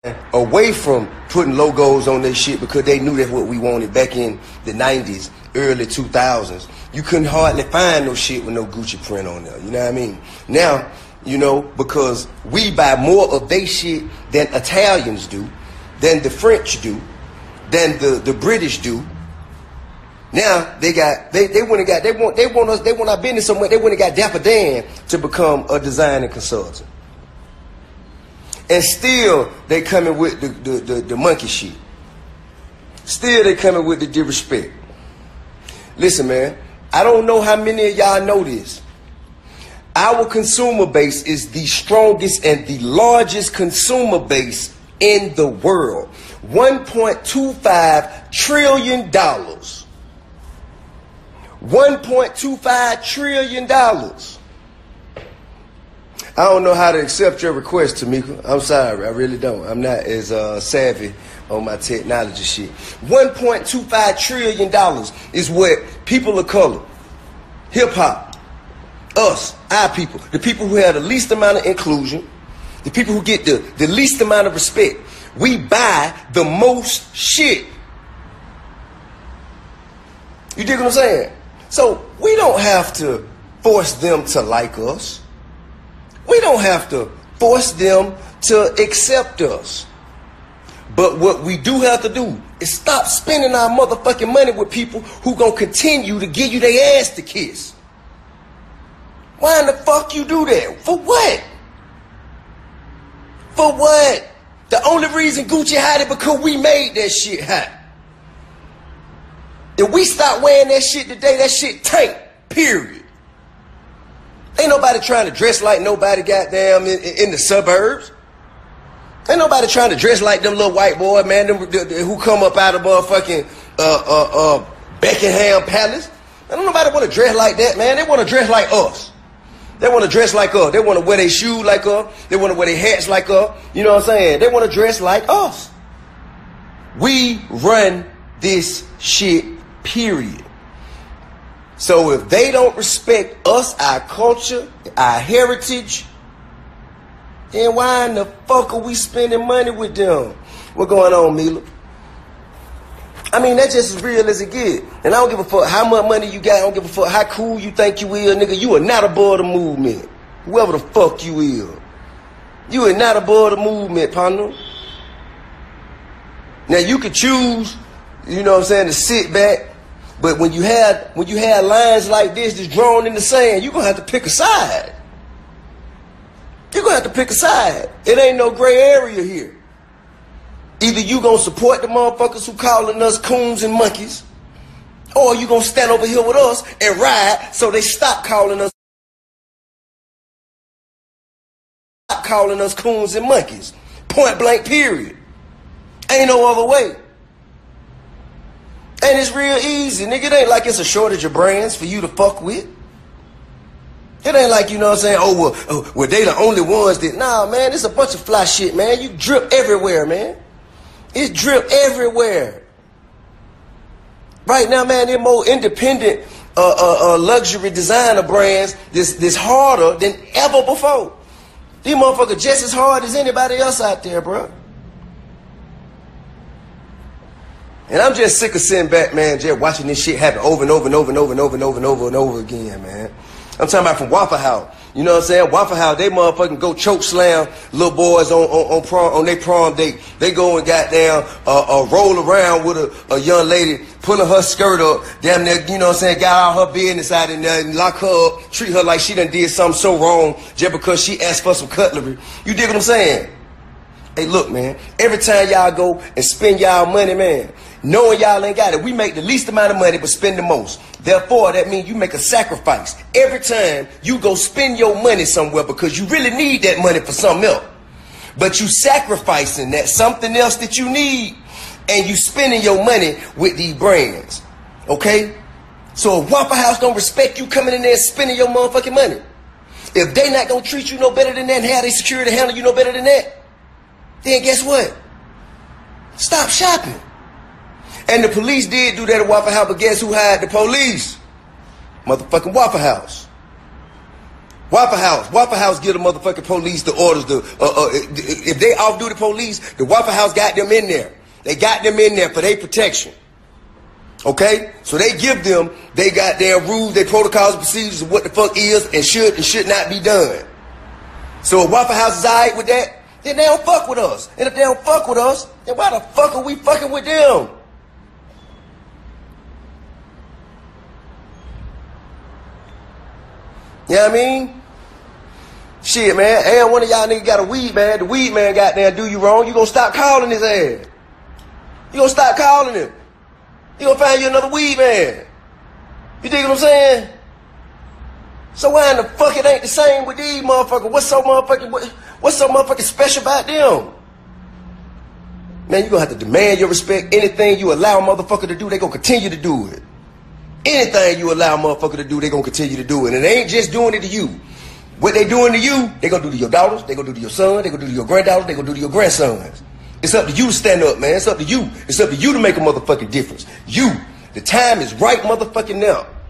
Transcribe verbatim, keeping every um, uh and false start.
away from putting logos on their shit because they knew that's what we wanted back in the nineties, early two thousands. You couldn't hardly find no shit with no Gucci print on there. You know what I mean? Now, you know, because we buy more of their shit than Italians do, than the French do, than the, the British do. Now they got they they went and got they want they want us they want our business so much they went and got Dapper Dan to become a design and consultant. And still they coming with the, the, the, the monkey shit. Still they coming with the disrespect. Listen, man, I don't know how many of y'all know this. Our consumer base is the strongest and the largest consumer base in the world. one point two five trillion dollars. one point two five trillion dollars. I don't know how to accept your request, Tamika. I'm sorry, I really don't. I'm not as uh, savvy on my technology shit. one point two five trillion dollars is what people of color, hip-hop, us, our people, the people who have the least amount of inclusion, the people who get the, the least amount of respect, we buy the most shit. You dig what I'm saying? So we don't have to force them to like us. We don't have to force them to accept us. But what we do have to do is stop spending our motherfucking money with people who gonna continue to give you their ass to kiss. Why in the fuck you do that? For what? For what? The only reason Gucci hot is because we made that shit hot. If we stop wearing that shit today, that shit tank, period. Ain't nobody trying to dress like nobody goddamn in, in the suburbs. Ain't nobody trying to dress like them little white boys, man, them, the, the, who come up out of motherfucking uh, uh, uh, Buckingham Palace. Ain't nobody want to dress like that, man. They want to dress like us. They want to dress like us. They want to wear their shoes like us. They want to wear their hats like us. You know what I'm saying? They want to dress like us. We run this shit, period. So if they don't respect us, our culture, our heritage, then why in the fuck are we spending money with them? What going on, Mila? I mean, that's just as real as it get. And I don't give a fuck how much money you got. I don't give a fuck how cool you think you is, nigga. You are not above the movement. Whoever the fuck you is. You are not above the movement, partner. Now, you could choose, you know what I'm saying, to sit back. But when you had when you had lines like this that's drawn in the sand, you're going to have to pick a side. You're going to have to pick a side. It ain't no gray area here. Either you going to support the motherfuckers who calling us coons and monkeys, or you going to stand over here with us and ride so they stop calling us stop calling us coons and monkeys. Point blank, period. Ain't no other way. And it's real easy, nigga. It ain't like it's a shortage of brands for you to fuck with. It ain't like, you know what I'm saying, oh, well, oh, well they the only ones that, nah, man, it's a bunch of fly shit, man. You drip everywhere, man. It's drip everywhere. Right now, man, they're more independent uh, uh, uh, luxury designer brands this, this harder than ever before. These motherfuckers just as hard as anybody else out there, bro. And I'm just sick of sitting back, man, just watching this shit happen over and over and over and over and over and over and over and over again, man. I'm talking about from Waffle House. You know what I'm saying? Waffle House, they motherfucking go choke slam little boys on on, on prom on their prom date. They go and goddamn uh, uh, roll around with a, a young lady, pulling her skirt up, damn near, you know what I'm saying, got all her business out in there and lock her up, treat her like she done did something so wrong just because she asked for some cutlery. You dig what I'm saying? Hey, look, man, every time y'all go and spend y'all money, man, knowing y'all ain't got it, we make the least amount of money but spend the most. Therefore, that means you make a sacrifice every time you go spend your money somewhere because you really need that money for something else. But you sacrificing that something else that you need and you spending your money with these brands. Okay? So if Waffle House don't respect you coming in there and spending your motherfucking money, if they not gonna treat you no better than that and have their security handle you no better than that, then guess what? Stop shopping. And the police did do that at Waffle House, but guess who hired the police? Motherfucking Waffle House. Waffle House. Waffle House give the motherfucking police the orders to, uh, uh, if they off-duty police, the Waffle House got them in there. They got them in there for their protection. Okay? So they give them, they got their rules, their protocols, and procedures of what the fuck is and should and should not be done. So if Waffle House is alright with that, then they don't fuck with us. And if they don't fuck with us, then why the fuck are we fucking with them? You know what I mean? Shit, man. And one of y'all niggas got a weed man. The weed man got there do you wrong. You gonna stop calling his ass. You gonna stop calling him. You gonna find you another weed man. You dig what I'm saying? So why in the fuck it ain't the same with these motherfuckers? What's so motherfucking what, what's so motherfucking special about them? Man, you gonna have to demand your respect. Anything you allow a motherfucker to do, they gonna continue to do it. Anything you allow a motherfucker to do, they gonna continue to do it. And they ain't just doing it to you. What they doing to you, they gonna do to your daughters, they gonna do to your son, they gonna do to your granddaughters, they gonna do to your grandsons. It's up to you to stand up, man. It's up to you. It's up to you to make a motherfucking difference. You. The time is right motherfucking now.